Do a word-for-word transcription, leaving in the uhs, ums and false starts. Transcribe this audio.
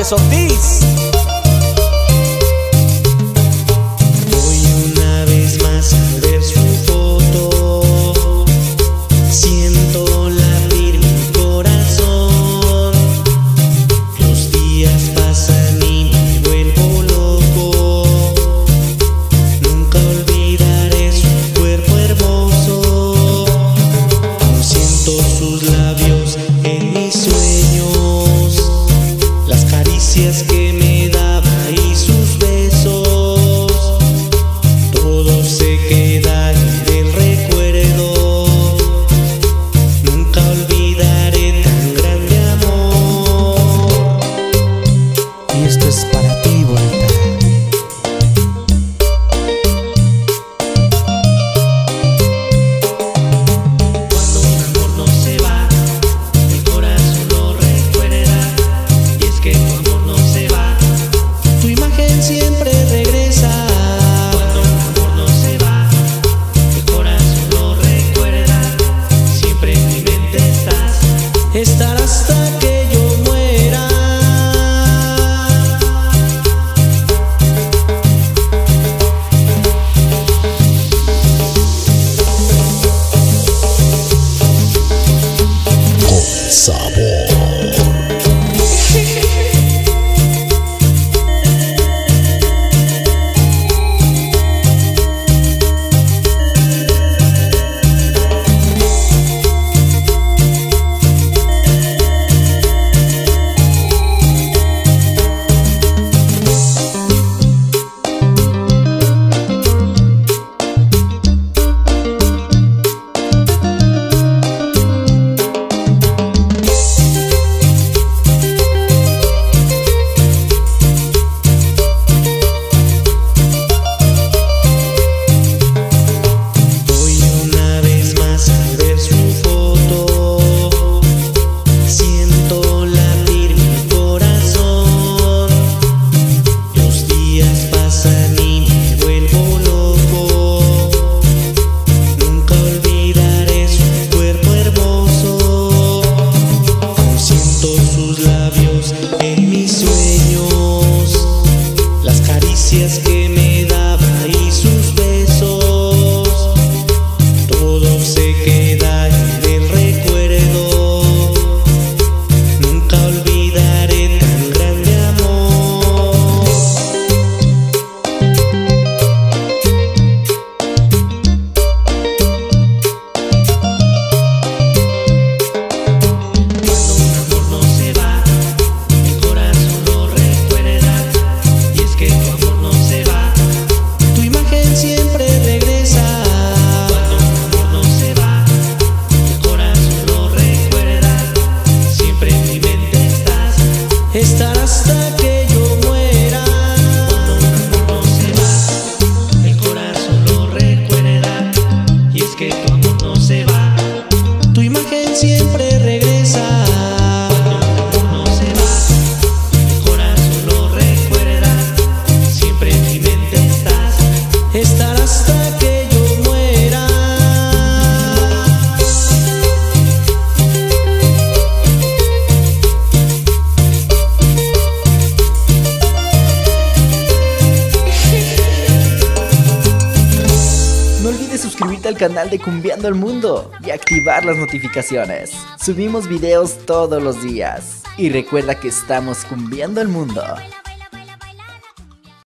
Ángeles Ortiz. Voy una vez más a ver su foto, siento latir mi corazón. Los días pasan y me vuelvo loco. Nunca olvidaré su cuerpo hermoso. Aún siento sus labios en mis sueños, las caricias que me daba y sus besos. Todo se queda en el recuerdo. Nunca olvidaré tan grande amor. Y esto es para ti, bonita. Cuando un amor no se va, el corazón lo recuerda. Y es que tu amor no se va, tu imagen siempre regresa. Cuando un amor no se va, el corazón lo recuerda. Siempre en mi mente estás, estar hasta que yo muera. En mis sueños, las caricias que me daba y sus besos. Todo se queda en el recuerdo. Nunca olvidaré tan grande amor. Cuando un amor no se va, el corazón lo recuerda. Y es que tu amor no se va, tu imagen siempre regresa. Cuando un amor no se va, el corazón lo recuerda. Siempre en mi mente estás, estar hasta que yo muera. Cuando un amor no se va, el corazón lo recuerda. Y es que tu amor no se va, tu imagen siempre regresa. Cuando un amor no se va, el corazón lo recuerda. Siempre en mi mente estás, estar hasta que yo muera. No olvides suscribirte al canal de Cumbiando el Mundo y activar las notificaciones. Subimos videos todos los días. Y recuerda que estamos cumbiando el mundo.